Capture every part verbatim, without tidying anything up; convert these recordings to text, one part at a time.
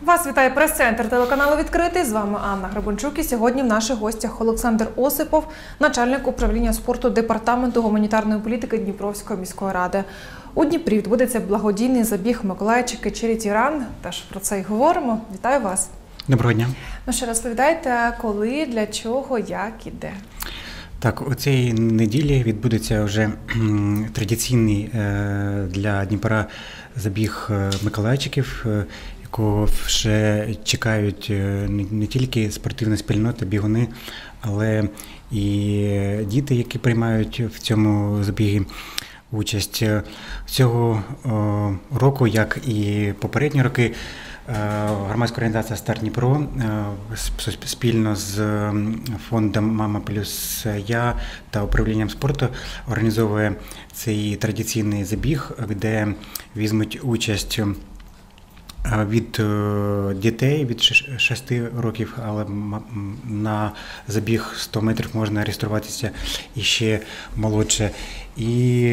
Вас вітає прес-центр телеканалу «Відкритий». З вами Анна Грабунчук. І сьогодні в наших гостях Олександр Осипов, начальник управління спорту Департаменту гуманітарної політики Дніпровської міської ради. У Дніпрі відбудеться благодійний забіг «Миколайчики Charity Run». Теж про це й говоримо. Вітаю вас. Доброго дня. Ну що, розповідайте, коли, для чого, як і де? Так, у цій неділі відбудеться вже традиційний для Дніпра забіг Миколайчиків, якого вже чекають не тільки спортивна спільнота, бігуни, але і діти, які приймають в цьому забігі участь. Цього року, як і попередні роки, громадська організація «Старт Дніпро» спільно з фондом «Мама плюс я» та управлінням спорту організовує цей традиційний забіг, де візьмуть участь від дітей від шести років, але на забіг сто метрів можна реєструватися і ще молодше, і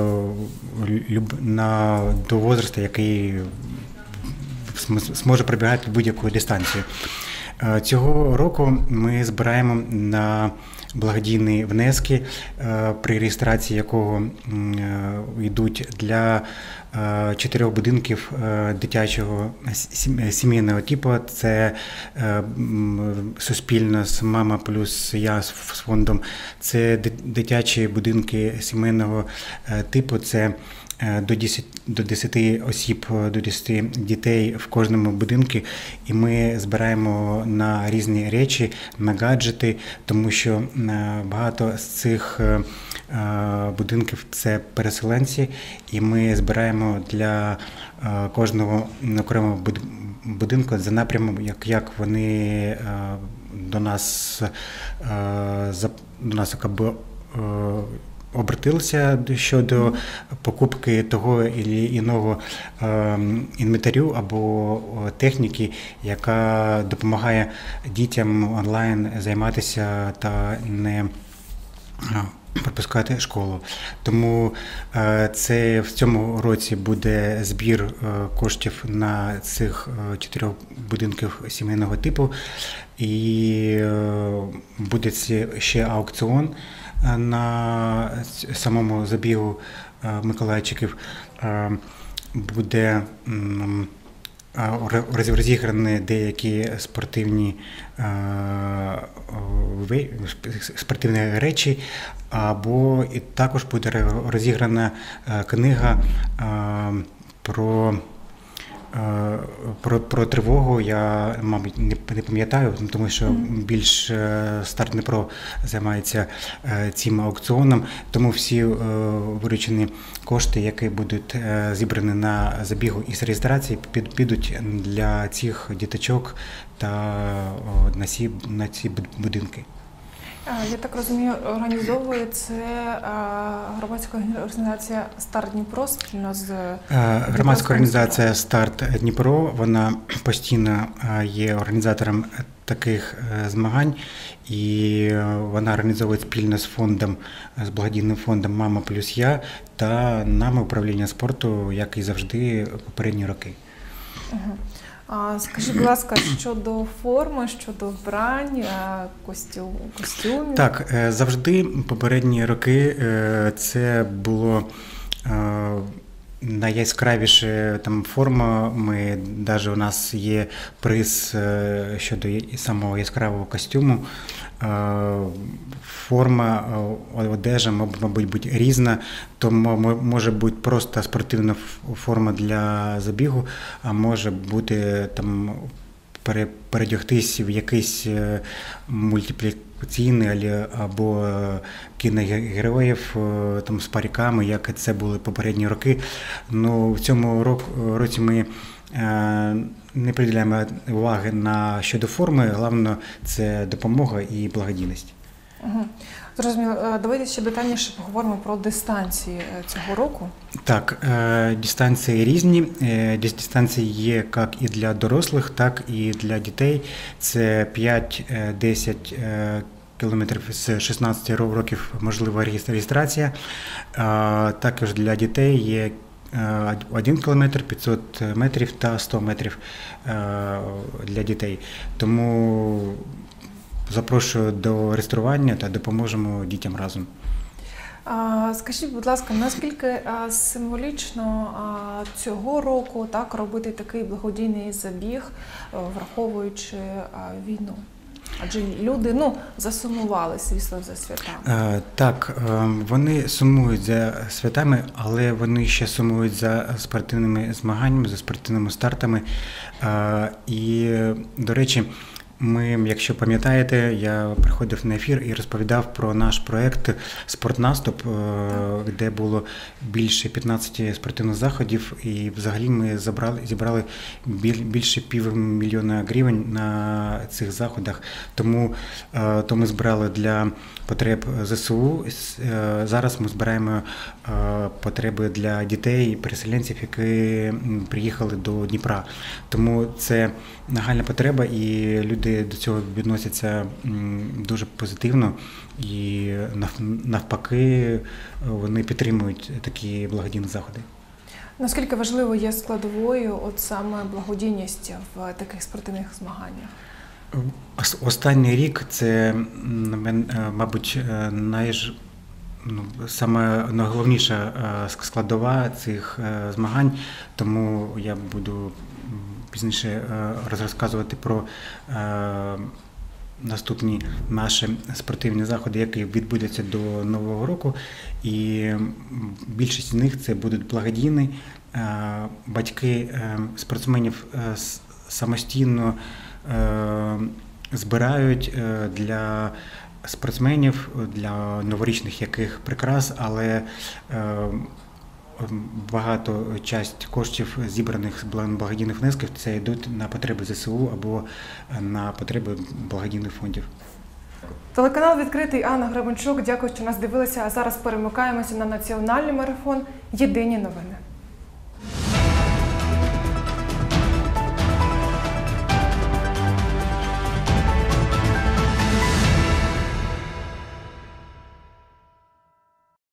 на до возрасту, який зможе пробігати будь-яку дистанцію. Цього року ми збираємо на благодійні внески, при реєстрації якого йдуть для чотирьох будинків дитячого сімейного типу. Це суспільно з «Мама плюс я» з фондом. Це дитячі будинки сімейного типу. Це до десяти осіб, до десяти дітей в кожному будинку, і ми збираємо на різні речі, на гаджети, тому що багато з цих будинків – це переселенці, і ми збираємо для кожного окремого будинку за напрямом, як, як вони до нас, до нас якби, обратилися щодо покупки того і іного інвентарю або техніки, яка допомагає дітям онлайн займатися та не пропускати школу. Тому це в цьому році буде збір коштів на цих чотирьох будинків сімейного типу, і буде ще аукціон на самому забігу Миколайчиків. Буде розіграні деякі спортивні спортивні речі, або і також буде розіграна книга про Про, про тривогу. Я, мабуть, не, не пам'ятаю, тому що більш «Старт Дніпро» займається цим аукціоном, тому всі виручені кошти, які будуть зібрані на забігу із реєстрації, підуть для цих діточок та на ці, на ці будинки. Я так розумію, організовує це громадська організація «Старт Дніпро» спільно з... Громадська організація «Старт Дніпро», вона постійно є організатором таких змагань, і вона організовує спільно з фондом, з благодійним фондом «Мама плюс я» та нами управління спорту, як і завжди попередні роки. Угу. Скажіть, будь ласка, щодо форми, щодо вбрань, костюм, костюмів? Так, завжди попередні роки це було найяскравіша там форма. Ми, навіть у нас є приз щодо самого яскравого костюму. Форма, одежа, мабуть, бути різна, то може бути просто спортивна форма для забігу, а може бути там передягтись в якийсь мультиплікаційний або кіногероїв там з париками, як це були попередні роки. Ну, в цьому році ми не приділяємо уваги на щодо форми, головне це допомога і благодійність. Угу. Зрозуміло. Давайте ще детальніше поговоримо про дистанції цього року. Так, дистанції різні. Дистанції є як і для дорослих, так і для дітей. Це п'ять-десять кілометрів з шістнадцяти років можлива реєстрація. Також для дітей є один кілометр, п'ятсот метрів та сто метрів для дітей. Тому запрошую до реєстрування та допоможемо дітям разом. Скажіть, будь ласка, наскільки символічно цього року так робити такий благодійний забіг, враховуючи війну? Адже люди ну, засумували, звісно, за святами. Так, вони сумують за святами, але вони ще сумують за спортивними змаганнями, за спортивними стартами. І, до речі, ми, якщо пам'ятаєте, я приходив на ефір і розповідав про наш проєкт «Спортнаступ», де було більше п'ятнадцяти спортивних заходів, і взагалі ми зібрали, зібрали більше півмільйона гривень на цих заходах. Тому то ми збирали для потреб ЗСУ, зараз ми збираємо потреби для дітей і переселенців, які приїхали до Дніпра. Тому це нагальна потреба, і люди до цього відносяться дуже позитивно, і навпаки вони підтримують такі благодійні заходи. Наскільки важливо є складовою от саме благодійність в таких спортивних змаганнях? Останній рік це, мабуть, найж... Ну, саме найголовніша складова цих змагань, тому я буду пізніше розказувати про наступні наші спортивні заходи, які відбудуться до Нового року. І більшість з них це будуть благодійні. Батьки спортсменів самостійно збирають для спортсменів, для новорічних яких прикрас, але багато часть коштів, зібраних з благодійних внесків, це йдуть на потреби ЗСУ або на потреби благодійних фондів. Телеканал «Відкритий», Анна Гребенчук. Дякую, що нас дивилися. А зараз перемикаємося на національний марафон «Єдині новини».